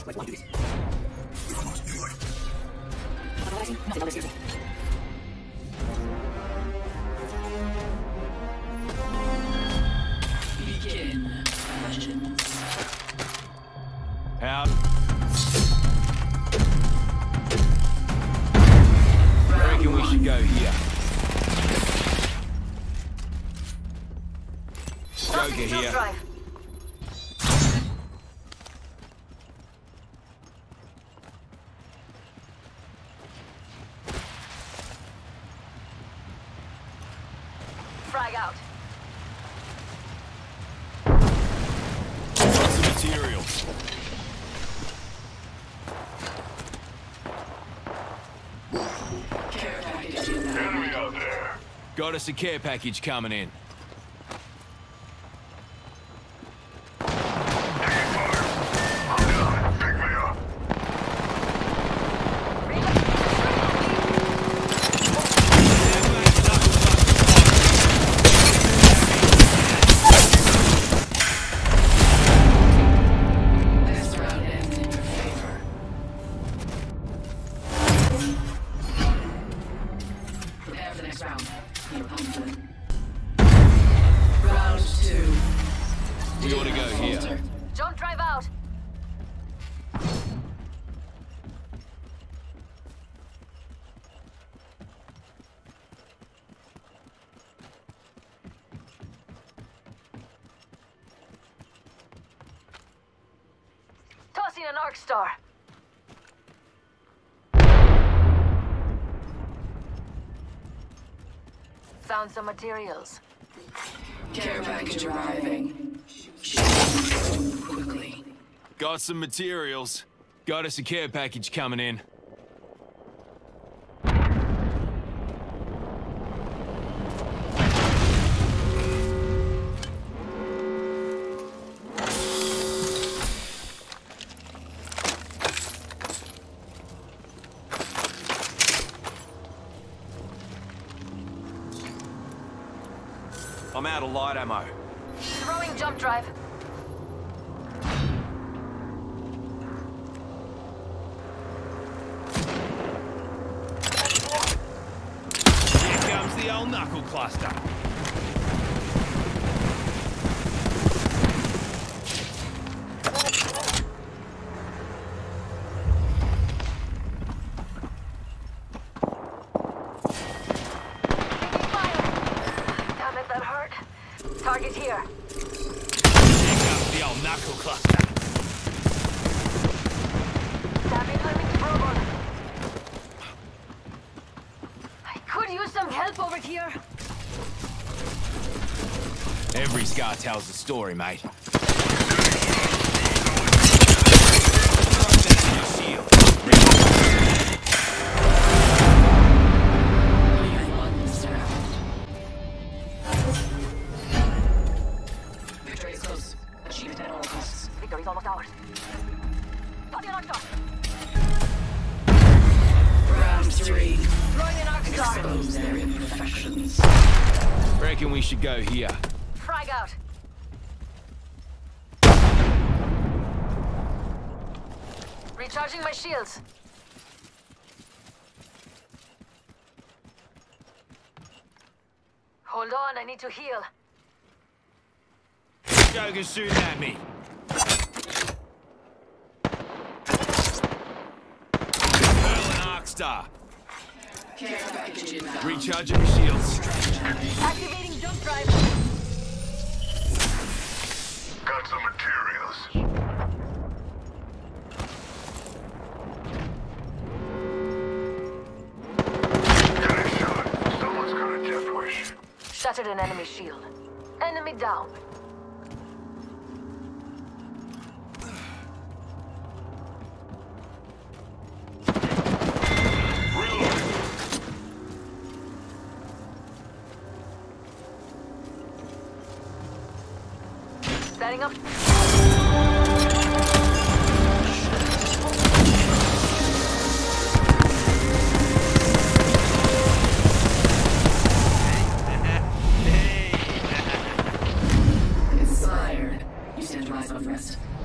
Begin. Legends. Out. I reckon we should go here. Joker here. Frag out. Got some materials. Care package inbound. Got us a care package coming in. This round ends in your favor. Prepare for the next round. You're pumped. Round 2. We ought to go here. Falter. Jump drive out. Tossing an arc star. Found some materials. Care package arriving. Shoot quickly. Got some materials. Got us a care package coming in. I'm out of light ammo. Throwing jump drive. Here comes the old knuckle cluster. Damn it, that hurt. Target here. Here comes the old knuckle cluster. Damn it, let me throw one. I could use some help over here. Every scar tells a story, mate. Shield. Leave one sound. Victory is close. Achieve it at all costs. Victory's almost ours. Tossing an arc star. Round 3. Throwing an arc star. Expose their imperfections. Reckon we should go here. Frag out. Recharging my shields. Hold on, I need to heal. Joker's shooting at me. Hurling arc star. Care package inbound. Recharging shields. Activating jump drive. Got some materials. Getting shot. Someone's got a death wish. Shattered an enemy shield. Enemy down. Setting up. Inspired. You stand to rise above rest.